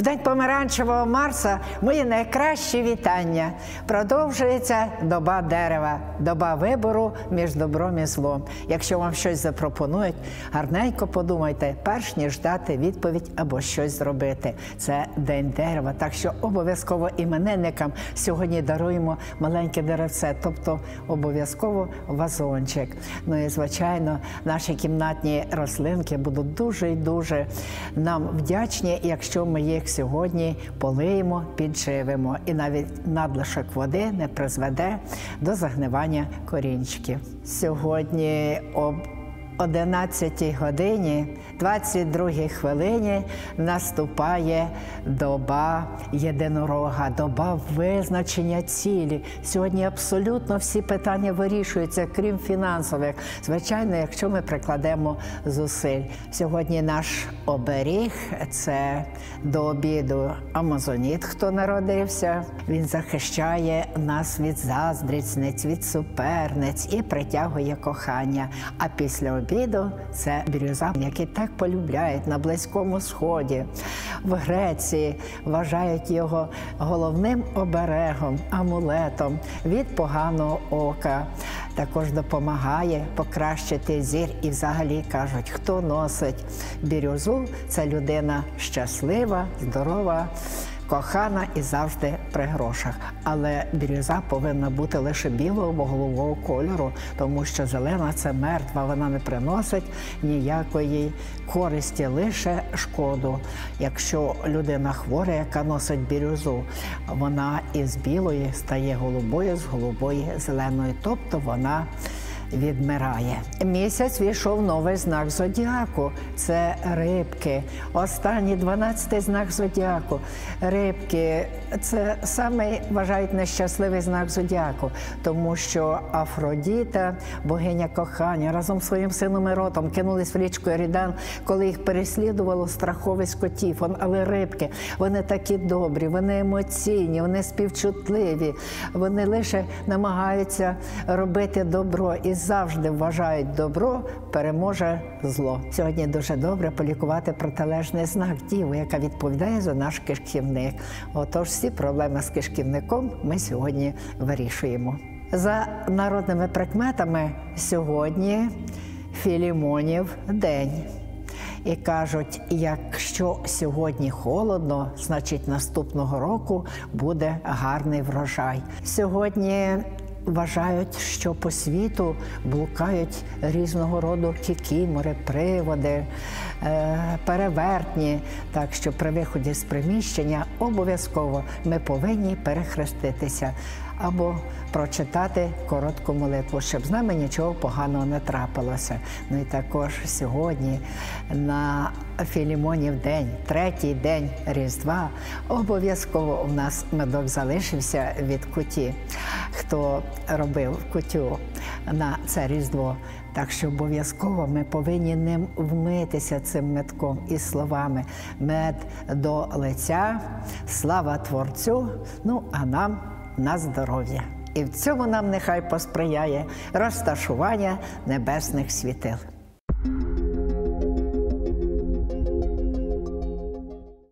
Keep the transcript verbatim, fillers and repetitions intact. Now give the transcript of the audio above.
День помаранчевого Марса – мої найкращі вітання. Продовжується доба дерева, доба вибору між добром і злом. Якщо вам щось запропонують, гарненько подумайте, перш ніж дати відповідь або щось зробити. Це День дерева, так що обов'язково іменинникам сьогодні даруємо маленьке деревце, тобто обов'язково вазончик. Ну і, звичайно, наші кімнатні рослинки будуть дуже і дуже нам вдячні, якщо ми їх сьогодні полиємо, підживимо. І навіть надлишок води не призведе до загнивання корінчиків. Сьогодні об одинадцятій годині двадцять другій хвилині наступає доба єдинорога, доба визначення цілі. Сьогодні абсолютно всі питання вирішуються, крім фінансових. Звичайно, якщо ми прикладемо зусиль. Сьогодні наш оберіг – це до обіду амазоніт, хто народився. Він захищає нас від заздрісниць, від суперниць і притягує кохання. А після обіду – це бірюза, який так полюбляють на Близькому Сході. В Греції вважають його головним оберегом, амулетом від поганого ока. Також допомагає покращити зір і взагалі кажуть, хто носить бірюзу – це людина щаслива, здорова, кохана і завжди при грошах. Але бірюза повинна бути лише білого або голубого кольору, тому що зелена – це мертва, вона не приносить ніякої користі, лише шкоду. Якщо людина хвора, яка носить бірюзу, вона із білої стає голубою, з голубої – зеленою, тобто вона відмирає. Місяць війшов новий знак зодіаку – це рибки. Останній дванадцятий знак зодіаку. Рибки – це самий, вважають, нещасливий знак зодіаку, тому що Афродіта, богиня кохання, разом з своїм сином Іротом кинулись в річку Ерідан, коли їх переслідувало страховисько Тіфон. Але рибки, вони такі добрі, вони емоційні, вони співчутливі, вони лише намагаються робити добро і завжди вважають, добро переможе зло. Сьогодні дуже добре полікувати протилежний знак Діву, яка відповідає за наш кишківник. Отож, всі проблеми з кишківником ми сьогодні вирішуємо. За народними прикметами сьогодні Філімонів день. І кажуть, якщо сьогодні холодно, значить наступного року буде гарний врожай. Сьогодні вважають, що по світу блукають різного роду кікімори, приводи, перевертні. Так що при виході з приміщення обов'язково ми повинні перехреститися або прочитати коротку молитву, щоб з нами нічого поганого не трапилося. Ну і також сьогодні на Філімонів день, третій день Різдва, обов'язково у нас медок залишився від куті. Хто робив кутю на це Різдво, так що обов'язково ми повинні ним вмитися, цим медком, із словами «Мед до лиця, слава Творцю, ну а нам на здоров'я». І в цьому нам нехай посприяє розташування небесних світил.